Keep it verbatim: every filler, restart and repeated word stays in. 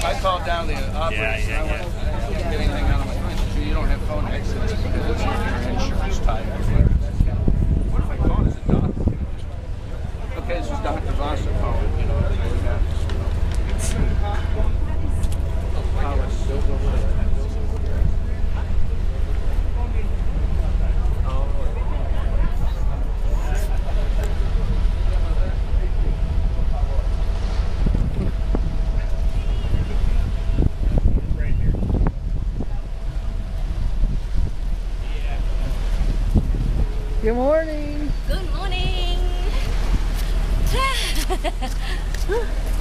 I called down the operator. Yeah, yeah, I yeah. couldn't get anything out of my phone. So you don't have phone access because it's your insurance type. What if I call as a doctor? Okay, this is Doctor Vossa calling. You know, we got this. Oh, it's still going. Good morning. Good morning.